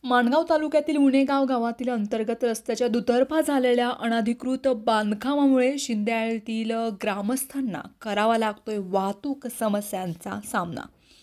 माणगाव तालुक्यातील उणेगाव गावातील अंतर्गत रस्त्याच्या दुतर्फा झालेल्या अनधिकृत बांधकामामुळे शिंदेआळीतील ग्रामस्थांना करावा लागतोय वाहतूक समस्यांचा सामना।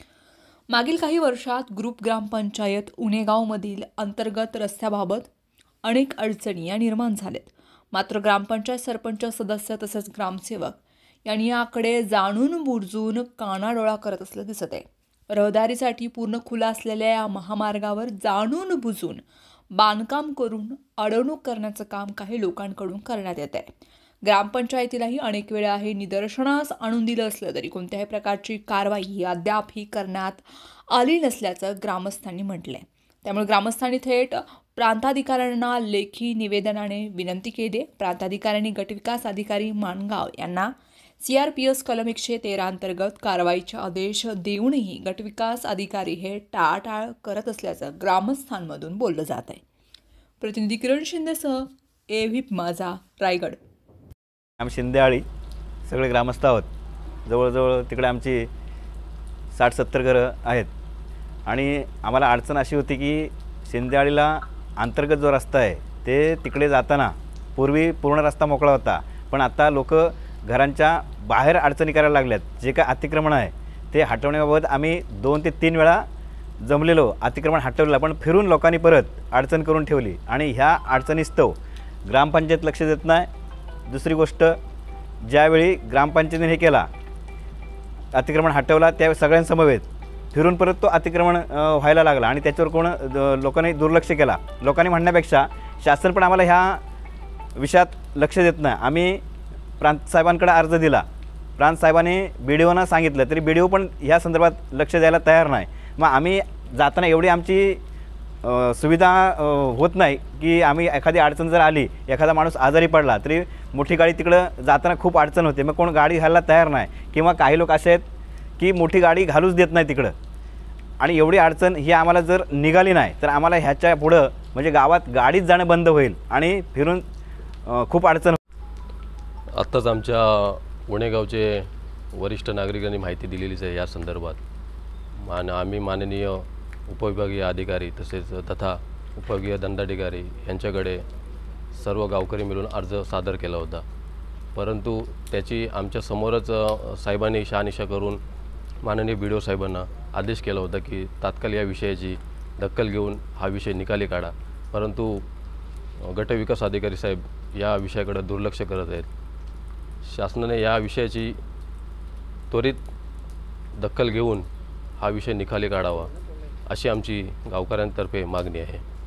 मागील काही वर्षात ग्रुप ग्रामपंचायत उणेगावमधील अंतर्गत रस्त्याबाबत अनेक अडचणी निर्माण झालेत। मात्र ग्रामपंचायत सरपंच सदस्य तसेच ग्रामसेवक यांनी याकडे जाणून बुजून कानाडोळा करत असल्याचे दिसत आहे। रहदारीसाठी पूर्ण खुला असलेल्या या महामार्गावर जाणून बुजून बांधकाम करून अडवणूक करण्याचं काम काही लोकांकडून करण्यात येत आहे। ग्रामपंचायतीलाही अनेक वेळा हे निदर्शनास आणून दिलं असलं तरी कोणत्याही प्रकारची कारवाई अद्यापही करण्यात आली नसल्याचं ग्रामस्थांनी म्हटलंय। त्यामुळे ग्रामस्थांनी थेट प्रांताधिकाऱ्यांना लेखी निवेदनाने विनंती केली। प्रांताधिकाऱ्यांनी गटविकास अधिकारी माणगाव यांना CRPS कलम 113 अंतर्गत कारवाईचे आदेश देऊनही गटविकास अधिकारी हे टाळाटाळ करत असल्याचं ग्रामस्थांमधून बोललं जात आहे। प्रतिनिधी किरण शिंदेसह AVP माझा रायगड। आम्ही शिंदेआळी सगळे ग्रामस्थ आहोत। जवळजवळ तिकडे आमची 60-70 घरं आहेत आणि आम्हाला अडचण अशी होती की शिंदेआळीला अंतर्गत जो रस्ता आहे ते तिकडे जाताना पूर्वी पूर्ण रस्ता मोकळा होता, पण आता लोक घरांच्या बाहेर अडचणी करायला लागल्यात। जे काय अतिक्रमण आहे ते हटवण्याबाबत आम्ही 2 ते 3 वेळा जमलेलो, अतिक्रमण हटवलं, पण फिरून लोकांनी परत अडचण करून ठेवली आणि ह्या अडचणीस्तव ग्रामपंचायत लक्ष देत नाही। दुसरी गोष्ट, ज्यावेळी ग्रामपंचायतीने हे केला, अतिक्रमण हटवला, त्यावेळी सगळ्यांसमवेत फिरून परत तो अतिक्रमण व्हायला लागला आणि त्याच्यावर कोण लोकांनी दुर्लक्ष केला। लोकांनी म्हणण्यापेक्षा शासन पण आम्हाला ह्या विषयात लक्ष देत नाही। आम्ही प्रांत साहेबांकडे अर्ज दिला, प्रांत साहेबांनी BDOना सांगितलं तरी BDO पण ह्या संदर्भात लक्ष द्यायला तयार नाही। मग आम्ही जाताना एवढी आमची सुविधा होत नाही की आम्ही एखादी अडचण जर आली, एखादा माणूस आजारी पडला तरी मोठी गाडी तिकडं जाताना खूप अडचण होते। मग कोण गाडी घालायला तयार नाही किंवा काही लोक असे आहेत की मोठी गाडी घालूच देत नाही तिकडं, आणि एवढी अडचण ही आम्हाला जर निघाली नाही तर आम्हाला ह्याच्या पुढं म्हणजे गावात गाडीच जाणं बंद होईल आणि फिरून खूप अडचण। आत्ताच आमच्या उणेगावचे वरिष्ठ नागरिकांनी माहिती दिलेलीच आहे या संदर्भात। आम्ही माननीय उपविभागीय अधिकारी तसेच तथा उपविभागीय दंडाधिकारी यांच्याकडे सर्व गावकरी मिळून अर्ज सादर केला होता, परंतु त्याची आमच्या समोरच साहेबांनी शहानिशा करून माननीय BDO साहेबांना आदेश केला होता की तात्काळ या विषयाची दखल घेऊन हा विषय निकाली काढा, परंतु गटविकास अधिकारी साहेब या विषयाकडे दुर्लक्ष करत आहेत। शासनाने या विषयाची त्वरित दखल घेऊन हा विषय निकाली काढावा अशी आमची गावकऱ्यांतर्फे मागणी आहे।